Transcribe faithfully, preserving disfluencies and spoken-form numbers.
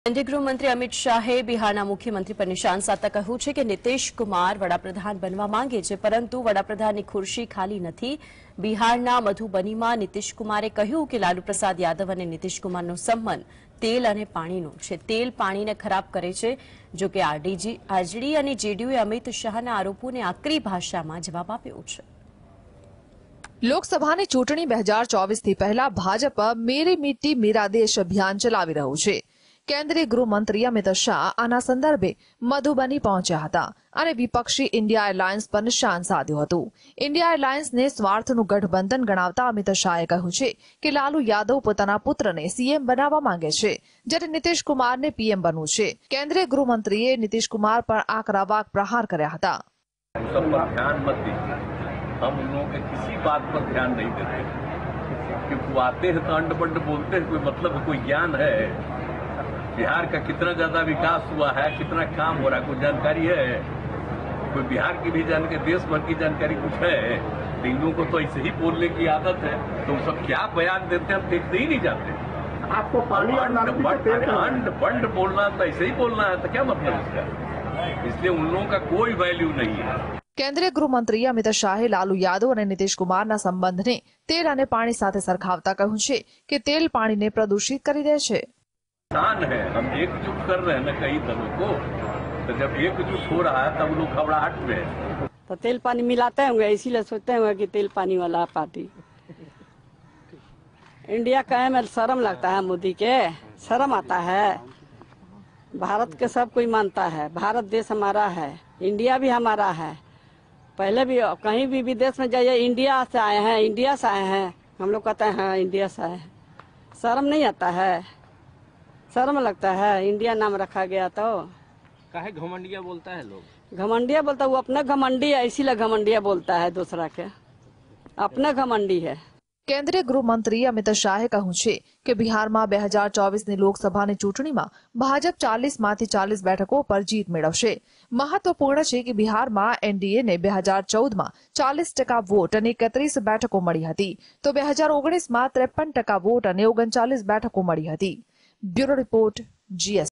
કેન્દ્રીય ગૃહમંત્રી અમિત શાહે બિહારના મુખ્યમંત્રી પર નિશાન સાધતા કહ્યું છે કે નીતિશ કુમાર વડાપ્રધાન બનવા માંગે છે, પરંતુ વડાપ્રધાનની ખુરશી ખાલી નથી। બિહારના મધુબનીમાં નીતિશ કુમારે કહ્યું કે લાલુ પ્રસાદ યાદવ અને નીતિશ કુમારનો સંબંધ તેલ અને પાણીનો છે। તેલ પાણીને ખરાબ કરે છે। જો કે આરજેડી અને જેડીયુએ અમિત શાહના આરોપોને આકરી ભાષામાં જવાબ આપ્યો છે। લોકસભાની ચૂંટણી બે હજાર ચોવીસથી પહેલા ભાજપ મેરી મિટ્ટી મેરા દેશ અભિયાન ચલાવી રહ્યું છે। કેન્દ્રીય ગૃહમંત્રી અમિત શાહ આના સંદર્ભે મધુબની પહોંચ્યા હતા અને વિપક્ષી ઇન્ડિયા એલાયન્સ પર નિશાન સાધ્યું હતું। ઇન્ડિયા એલાયન્સને સ્વાર્થનું ગઠબંધન ગણાવતા અમિત શાહે કહ્યું છે કે લાલુ યાદવ પોતાના પુત્રને સીએમ બનાવવા માંગે છે, જ્યારે નીતિશ કુમારને પીએમ બનવું છે। કેન્દ્રીય ગૃહમંત્રીએ નીતિશ કુમાર પર આકરા વાક પ્રહાર કર્યા હતા। हम उन लोगों के किसी बात पर ध्यान नहीं देते, क्योंकि वो आते हैं तो अंड बंड बोलते हैं, कोई मतलब कोई ज्ञान है बिहार का कितना ज्यादा विकास हुआ है, कितना काम हो रहा है, कोई जानकारी है? कोई बिहार की भी जानकारी, देश भर की जानकारी कुछ है? इन लोगों को तो ऐसे ही बोलने की आदत है, तो सब क्या बयान देते हैं हम देखते ही नहीं जाते। आपको पानी अंड बंड बोलना तो ऐसे ही बोलना है, तो क्या मतलब इसका? इसलिए उन लोगों का कोई वैल्यू नहीं है। કેન્દ્રીય ગૃહમંત્રી અમિત શાહે લાલુ યાદવ અને નીતિશ કુમારના સંબંધને તેલ અને પાણી સાથે સરખાવતા કહ્યું છે કે તેલ પાણીને પ્રદૂષિત કરી દે છે। है हम एकजुट कर रहे हैं ना कई दलों को, तो जब एकजुट हो रहा है तब लोग घबराहट में है। तो तेल पानी मिलाते होंगे, इसीलिए सोचते होंगे कि तेल पानी वाला पार्टी। इंडिया कहे में शर्म लगता है, मोदी के शर्म आता है। भारत के सब कोई मानता है, भारत देश हमारा है, इंडिया भी हमारा है। पहले भी कहीं भी विदेश में जाइए, इंडिया से आए हैं, इंडिया से आए हैं, हम लोग कहते हैं हाँ इंडिया से आए हैं। शर्म नहीं आता है? शर्म लगता है? इंडिया नाम रखा गया तो काहे घमंडिया बोलता है लोग? घमंडिया बोलता है, वो अपना घमंडी है, इसीलिए घमंडिया बोलता है, दूसरा के अपना घमंडी है। કેન્દ્રીય ગૃહમંત્રી અમિત શાહે કહ્યું છે કે બિહારમાં બે હજાર ચોવીસની લોકસભાની ચૂંટણીમાં ભાજપ ચાલીસમાંથી ચાલીસ બેઠકો પર જીત મેળવશે। મહત્વપૂર્ણ છે કે બિહારમાં એનડીએને બે હજાર ચૌદમાં ચાલીસ ટકા વોટ અને એકત્રીસ બેઠકો મળી હતી, તો બે હજાર ઓગણીસમાં ત્રેપન ટકા વોટ અને ઓગણચાલીસ બેઠકો મળી હતી। Bureau report, GS.